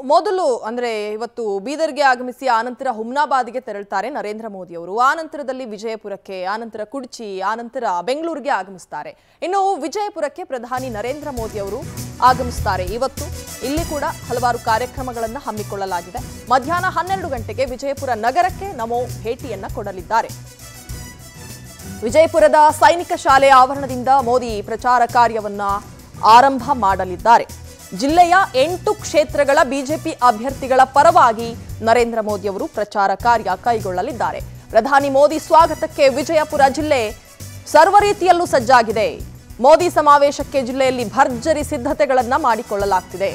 ಮೊದಲು ಅಂದ್ರೆ ಇವತ್ತು ಬೀದರ್ಗೆ ಆಗಮಿಸಿ ಆನಂತರ ಹುಮ್ನಾಬಾದ್ಗೆ ತೆರಳುತ್ತಾರೆ ನರೇಂದ್ರ ಮೋದಿ ಅವರು. ಆನಂತರದಲ್ಲಿ ವಿಜಯಪುರಕ್ಕೆ, ಆನಂತರ ಕುಡ್ಚಿ, ಆನಂತರ ಬೆಂಗಳೂರಿಗೆ ಆಗಮಿಸುತ್ತಾರೆ. ಇನ್ನು ವಿಜಯಪುರಕ್ಕೆ ಪ್ರಧಾನಿ ನರೇಂದ್ರ ಮೋದಿ ಅವರು ಆಗಮಿಸುತ್ತಾರೆ. ಇವತ್ತು ಇಲ್ಲಿ ಕೂಡ ಹಲವಾರು ಕಾರ್ಯಕ್ರಮಗಳನ್ನು ಹಮ್ಮಿಕೊಳ್ಳಲಾಗಿದೆ. ಮಧ್ಯಾಹ್ನ 12 ಗಂಟೆಗೆ ವಿಜಯಪುರ ನಗರಕ್ಕೆ ನಮೋ ಭೇಟಿಯನ್ನ ಕೊಡಲಿದ್ದಾರೆ. ವಿಜಯಪುರದ ಸೈನಿಕ ಶಾಲೆ ಆವರಣದಿಂದ ಮೋದಿ ಪ್ರಚಾರ ಕಾರ್ಯವನ್ನ ಆರಂಭ ಮಾಡಲಿದ್ದಾರೆ. ಜಿಲ್ಲೆಯ 8 ಕ್ಷೇತ್ರಗಳ ಬಿಜೆಪಿ ಅಭ್ಯರ್ಥಿಗಳ ಪರವಾಗಿ ನರೇಂದ್ರ ಮೋದಿ ಅವರು ಪ್ರಚಾರ ಕಾರ್ಯ ಕೈಗೊಳ್ಳಲಿದ್ದಾರೆ. ಪ್ರಧಾನಿ ಮೋದಿ ಸ್ವಾಗತಕ್ಕೆ ವಿಜಯಪುರ ಜಿಲ್ಲೆ ಸರ್ವ ರೀತಿಯಲ್ಲೂ ಸಜ್ಜಾಗಿದೆ. ಮೋದಿ ಸಮಾವೇಶಕ್ಕೆ ಜಿಲ್ಲೆಯಲ್ಲಿ ಭರ್ಜರಿ ಸಿದ್ಧತೆಗಳನ್ನು ಮಾಡಿಕೊಳ್ಳಲಾಗುತ್ತಿದೆ.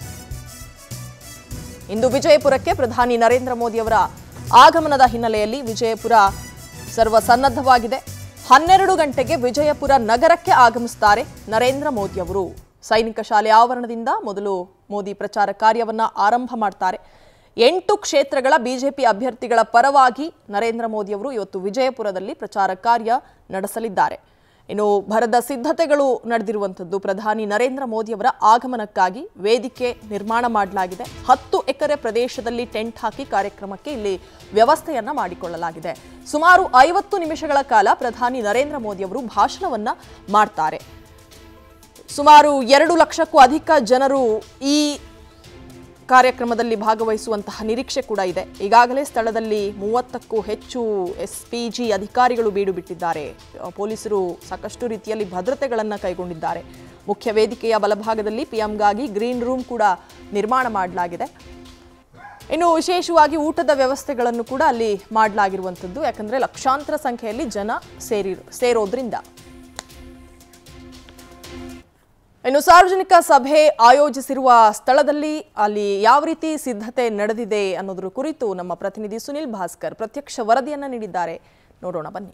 ಇಂದು ವಿಜಯಪುರಕ್ಕೆ ಪ್ರಧಾನಿ ನರೇಂದ್ರ ಮೋದಿ ಅವರ ಆಗಮನದ ಹಿನ್ನೆಲೆಯಲ್ಲಿ ವಿಜಯಪುರ ಸರ್ವ ಸನ್ನದ್ಧವಾಗಿದೆ. 12 ಗಂಟೆಗೆ ವಿಜಯಪುರ ನಗರಕ್ಕೆ ಆಗಮಿಸುತ್ತಾರೆ ನರೇಂದ್ರ ಮೋದಿ ಅವರು. ಸೈನಿಕ ಶಾಲೆ ಆವರಣದಿಂದ ಮೊದಲು ಮೋದಿ ಪ್ರಚಾರ ಕಾರ್ಯವನ್ನ ಆರಂಭ ಮಾಡ್ತಾರೆ. 8 ಕ್ಷೇತ್ರಗಳ ಬಿಜೆಪಿ ಅಭ್ಯರ್ಥಿಗಳ ಪರವಾಗಿ ನರೇಂದ್ರ ಮೋದಿ ಅವರು ಇವತ್ತು ವಿಜಯಪುರದಲ್ಲಿ ಪ್ರಚಾರ ಕಾರ್ಯ ನಡೆಸಲಿದ್ದಾರೆ. ಇನ್ನು ಭರದ ಸಿದ್ಧತೆಗಳು ನಡೆದಿರುವಂಥದ್ದು. ಪ್ರಧಾನಿ ನರೇಂದ್ರ ಮೋದಿ ಅವರ ಆಗಮನಕ್ಕಾಗಿ ವೇದಿಕೆ ನಿರ್ಮಾಣ ಮಾಡಲಾಗಿದೆ. 10 ಎಕರೆ ಪ್ರದೇಶದಲ್ಲಿ ಟೆಂಟ್ ಹಾಕಿ ಕಾರ್ಯಕ್ರಮಕ್ಕೆ ಇಲ್ಲಿ ವ್ಯವಸ್ಥೆಯನ್ನ ಮಾಡಿಕೊಳ್ಳಲಾಗಿದೆ. ಸುಮಾರು 50 ನಿಮಿಷಗಳ ಕಾಲ ಪ್ರಧಾನಿ ನರೇಂದ್ರ ಮೋದಿ ಅವರು ಭಾಷಣವನ್ನ ಮಾಡ್ತಾರೆ. ಸುಮಾರು 2 ಲಕ್ಷಕ್ಕೂ ಅಧಿಕ ಜನರು ಈ ಕಾರ್ಯಕ್ರಮದಲ್ಲಿ ಭಾಗವಹಿಸುವಂತಹ ನಿರೀಕ್ಷೆ ಕೂಡ ಇದೆ. ಈಗಾಗಲೇ ಸ್ಥಳದಲ್ಲಿ 30ಕ್ಕೂ ಹೆಚ್ಚು SPG ಅಧಿಕಾರಿಗಳು ಬೀಡು ಬಿಟ್ಟಿದ್ದಾರೆ. ಪೊಲೀಸರು ಸಾಕಷ್ಟು ರೀತಿಯಲ್ಲಿ ಭದ್ರತೆಗಳನ್ನು ಕೈಗೊಂಡಿದ್ದಾರೆ. ಮುಖ್ಯ ವೇದಿಕೆಯ ಬಲಭಾಗದಲ್ಲಿ PMಗಾಗಿ ಗ್ರೀನ್ ರೂಮ್ ಕೂಡ ನಿರ್ಮಾಣ ಮಾಡಲಾಗಿದೆ. ಇನ್ನು ವಿಶೇಷವಾಗಿ ಊಟದ ವ್ಯವಸ್ಥೆಗಳನ್ನು ಕೂಡ ಅಲ್ಲಿ ಮಾಡಲಾಗಿರುವಂಥದ್ದು. ಯಾಕಂದರೆ ಲಕ್ಷಾಂತರ ಸಂಖ್ಯೆಯಲ್ಲಿ ಜನ ಸೇರೋದ್ರಿಂದ. ಇನ್ನು ಸಾರ್ವಜನಿಕ ಸಭೆ ಆಯೋಜಿಸಿರುವ ಸ್ಥಳದಲ್ಲಿ ಅಲ್ಲಿ ಯಾವ ರೀತಿ ಸಿದ್ಧತೆ ನಡೆದಿದೆ ಅನ್ನೋದ್ರ ಕುರಿತು ನಮ್ಮ ಪ್ರತಿನಿಧಿ ಸುನಿಲ್ ಭಾಸ್ಕರ್ ಪ್ರತ್ಯಕ್ಷ ವರದಿಯನ್ನು ನೀಡಿದ್ದಾರೆ. ನೋಡೋಣ ಬನ್ನಿ.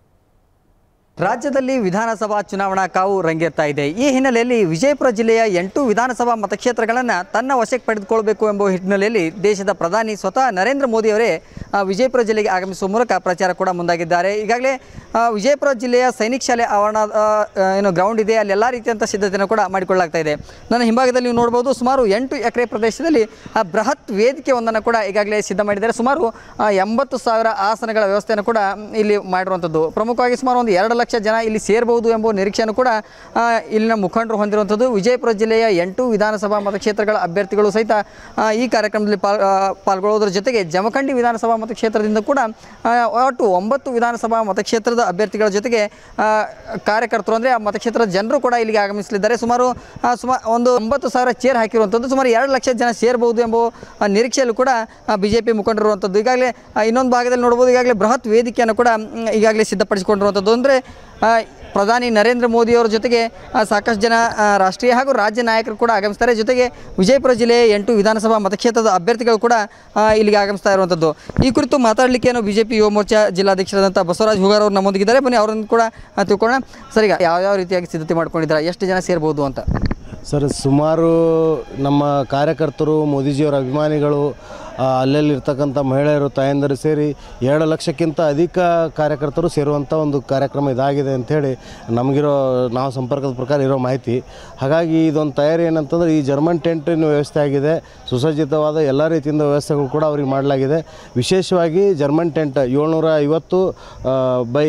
ರಾಜ್ಯದಲ್ಲಿ ವಿಧಾನಸಭಾ ಚುನಾವಣಾ ಕಾವು ರಂಗೇರ್ತಾ ಇದೆ. ಈ ಹಿನ್ನೆಲೆಯಲ್ಲಿ ವಿಜಯಪುರ ಜಿಲ್ಲೆಯ 8 ವಿಧಾನಸಭಾ ಮತಕ್ಷೇತ್ರಗಳನ್ನು ತನ್ನ ವಶಕ್ಕೆ ಪಡೆದುಕೊಳ್ಳಬೇಕು ಎಂಬ ಹಿನ್ನೆಲೆಯಲ್ಲಿ ದೇಶದ ಪ್ರಧಾನಿ ಸ್ವತಃ ನರೇಂದ್ರ ಮೋದಿ ಅವರೇ ವಿಜಯಪುರ ಜಿಲ್ಲೆಗೆ ಆಗಮಿಸುವ ಮೂಲಕ ಪ್ರಚಾರ ಕೂಡ ಮುಂದಾಗಿದ್ದಾರೆ. ಈಗಾಗಲೇ ವಿಜಯಪುರ ಜಿಲ್ಲೆಯ ಸೈನಿಕ ಶಾಲೆ ಆವರಣ ಏನು ಗ್ರೌಂಡ್ ಇದೆ, ಅಲ್ಲಿ ಎಲ್ಲ ರೀತಿಯಂಥ ಸಿದ್ಧತೆಯನ್ನು ಕೂಡ ಮಾಡಿಕೊಳ್ಳಲಾಗ್ತಾ ಇದೆ. ನನ್ನ ಹಿಂಭಾಗದಲ್ಲಿ ನೀವು ನೋಡ್ಬೋದು, ಸುಮಾರು 8 ಎಕರೆ ಪ್ರದೇಶದಲ್ಲಿ ಬೃಹತ್ ವೇದಿಕೆ ಒಂದನ್ನು ಕೂಡ ಈಗಾಗಲೇ ಸಿದ್ಧ ಮಾಡಿದ್ದಾರೆ. ಸುಮಾರು 80,000 ಆಸನಗಳ ವ್ಯವಸ್ಥೆಯನ್ನು ಕೂಡ ಇಲ್ಲಿ ಮಾಡಿರುವಂಥದ್ದು. ಪ್ರಮುಖವಾಗಿ ಸುಮಾರು ಒಂದು 2 ಲಕ್ಷ ಜನ ಇಲ್ಲಿ ಸೇರಬಹುದು ಎಂಬ ನಿರೀಕ್ಷೆಯನ್ನು ಕೂಡ ಇಲ್ಲಿನ ಮುಖಂಡರು ಹೊಂದಿರುವಂಥದ್ದು. ವಿಜಯಪುರ ಜಿಲ್ಲೆಯ 8 ವಿಧಾನಸಭಾ ಮತಕ್ಷೇತ್ರಗಳ ಅಭ್ಯರ್ಥಿಗಳು ಸಹಿತ ಈ ಕಾರ್ಯಕ್ರಮದಲ್ಲಿ ಪಾಲ್ಗೊಳ್ಳುವುದರ ಜೊತೆಗೆ ಜಮಖಂಡಿ ವಿಧಾನಸಭಾ ಮತಕ್ಷೇತ್ರದಿಂದ ಕೂಡ ಒಟ್ಟು 9 ವಿಧಾನಸಭಾ ಮತಕ್ಷೇತ್ರದ ಅಭ್ಯರ್ಥಿಗಳ ಜೊತೆಗೆ ಕಾರ್ಯಕರ್ತರು ಅಂದರೆ ಆ ಮತಕ್ಷೇತ್ರದ ಜನರು ಕೂಡ ಇಲ್ಲಿಗೆ ಆಗಮಿಸಲಿದ್ದಾರೆ. ಸುಮಾರು ಒಂದು 90,000 ಚೇರ್ ಹಾಕಿರುವಂಥದ್ದು. ಸುಮಾರು 2 ಲಕ್ಷ ಜನ ಸೇರಬಹುದು ಎಂಬ ನಿರೀಕ್ಷೆಯಲ್ಲೂ ಕೂಡ ಬಿಜೆಪಿ ಮುಖಂಡರು ಇರುವಂಥದ್ದು. ಈಗಾಗಲೇ ಇನ್ನೊಂದು ಭಾಗದಲ್ಲಿ ನೋಡ್ಬೋದು, ಈಗಾಗಲೇ ಬೃಹತ್ ವೇದಿಕೆಯನ್ನು ಕೂಡ ಈಗಾಗಲೇ ಸಿದ್ಧಪಡಿಸಿಕೊಂಡಿರುವಂಥದ್ದು. ಅಂದರೆ ಪ್ರಧಾನಿ ನರೇಂದ್ರ ಮೋದಿ ಅವರ ಜೊತೆಗೆ ಸಾಕಷ್ಟು ಜನ ರಾಷ್ಟ್ರೀಯ ಹಾಗೂ ರಾಜ್ಯ ನಾಯಕರು ಕೂಡ ಆಗಮಿಸ್ತಾರೆ. ಜೊತೆಗೆ ವಿಜಯಪುರ ಜಿಲ್ಲೆಯ 8 ವಿಧಾನಸಭಾ ಮತಕ್ಷೇತ್ರದ ಅಭ್ಯರ್ಥಿಗಳು ಕೂಡ ಇಲ್ಲಿಗೆ ಆಗಮಿಸ್ತಾ ಇರುವಂಥದ್ದು. ಈ ಕುರಿತು ಮಾತಾಡಲಿಕ್ಕೆ ಬಿಜೆಪಿ ಯುವ ಮೋರ್ಚಾ ಜಿಲ್ಲಾಧ್ಯಕ್ಷರಾದಂಥ ಬಸವರಾಜ್ ಹುಗಾರ್ ಅವರು ನಮ್ಮೊಂದಿಗಿದ್ದಾರೆ. ಬನ್ನಿ ಅವರನ್ನು ಕೂಡ ತಿಳ್ಕೊಳ್ಳೋಣ. ಸರ್, ಈಗ ಯಾವ ರೀತಿಯಾಗಿ ಸಿದ್ಧತೆ ಮಾಡ್ಕೊಂಡಿದ್ದಾರೆ, ಎಷ್ಟು ಜನ ಸೇರ್ಬೋದು ಅಂತ? ಸರ್, ಸುಮಾರು ನಮ್ಮ ಕಾರ್ಯಕರ್ತರು, ಮೋದಿಜಿಯವರ ಅಭಿಮಾನಿಗಳು, ಅಲ್ಲಲ್ಲಿರ್ತಕ್ಕಂಥ ಮಹಿಳೆಯರು, ತಾಯಂದಿರು ಸೇರಿ 2 ಲಕ್ಷಕ್ಕಿಂತ ಅಧಿಕ ಕಾರ್ಯಕರ್ತರು ಸೇರುವಂಥ ಒಂದು ಕಾರ್ಯಕ್ರಮ ಇದಾಗಿದೆ ಅಂಥೇಳಿ ನಾವು ಸಂಪರ್ಕದ ಪ್ರಕಾರ ಇರೋ ಮಾಹಿತಿ. ಹಾಗಾಗಿ ಇದೊಂದು ತಯಾರಿ ಏನಂತಂದರೆ, ಈ ಜರ್ಮನ್ ಟೆಂಟಿನ ವ್ಯವಸ್ಥೆ ಆಗಿದೆ. ಸುಸಜ್ಜಿತವಾದ ಎಲ್ಲ ರೀತಿಯಿಂದ ವ್ಯವಸ್ಥೆಗಳು ಕೂಡ ಅವ್ರಿಗೆ ಮಾಡಲಾಗಿದೆ. ವಿಶೇಷವಾಗಿ ಜರ್ಮನ್ ಟೆಂಟ್ 750 ಬೈ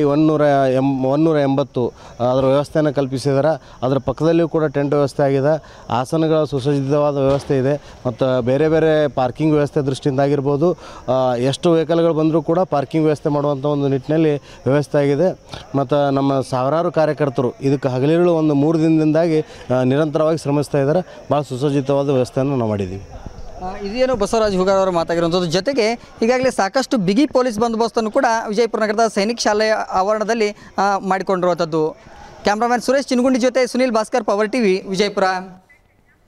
180 ಅದರ ವ್ಯವಸ್ಥೆಯನ್ನು ಕಲ್ಪಿಸಿದ್ದಾರೆ. ಅದರ ಪಕ್ಕದಲ್ಲಿಯೂ ಕೂಡ ಟೆಂಟ್ ವ್ಯವಸ್ಥೆ ಆಗಿದೆ. ಆಸನಗಳ ಸುಸಜ್ಜಿತವಾದ ವ್ಯವಸ್ಥೆ ಇದೆ. ಮತ್ತು ಬೇರೆ ಬೇರೆ ಪಾರ್ಕಿಂಗ್ ವ್ಯವಸ್ಥೆ ದೃಷ್ಟಿಯಿಂದಾಗಿರ್ಬೋದು, ಎಷ್ಟು ವೆಹಿಕಲ್ಗಳು ಬಂದರೂ ಕೂಡ ಪಾರ್ಕಿಂಗ್ ವ್ಯವಸ್ಥೆ ಮಾಡುವಂಥ ಒಂದು ನಿಟ್ಟಿನಲ್ಲಿ ವ್ಯವಸ್ಥೆ ಆಗಿದೆ. ಮತ್ತು ನಮ್ಮ ಸಾವಿರಾರು ಕಾರ್ಯಕರ್ತರು ಇದಕ್ಕೆ ಹಗಲಿರುಳು ಒಂದು 3 ದಿನದಿಂದಾಗಿ ನಿರಂತರವಾಗಿ ಶ್ರಮಿಸ್ತಾ ಇದ್ದಾರೆ. ಭಾಳ ಸುಸಜ್ಜಿತವಾದ ವ್ಯವಸ್ಥೆಯನ್ನು ನಾವು ಮಾಡಿದ್ದೀವಿ. ಇದೇನು ಬಸವರಾಜ್ ಹುಗಾರ್ ಅವರು ಮಾತಾಗಿರುವಂಥದ್ದು. ಜೊತೆಗೆ ಈಗಾಗಲೇ ಸಾಕಷ್ಟು ಬಿಗಿ ಪೊಲೀಸ್ ಬಂದೋಬಸ್ತನ್ನು ಕೂಡ ವಿಜಯಪುರ ನಗರದ ಸೈನಿಕ ಶಾಲೆಯ ಆವರಣದಲ್ಲಿ ಮಾಡಿಕೊಂಡಿರುವಂಥದ್ದು. ಕ್ಯಾಮ್ರಾಮನ್ ಸುರೇಶ್ ಚಿನಗುಂಡಿ ಜೊತೆ ಸುನಿಲ್ ಭಾಸ್ಕರ್, ಪವರ್ ಟಿವಿ, ವಿಜಯಪುರ.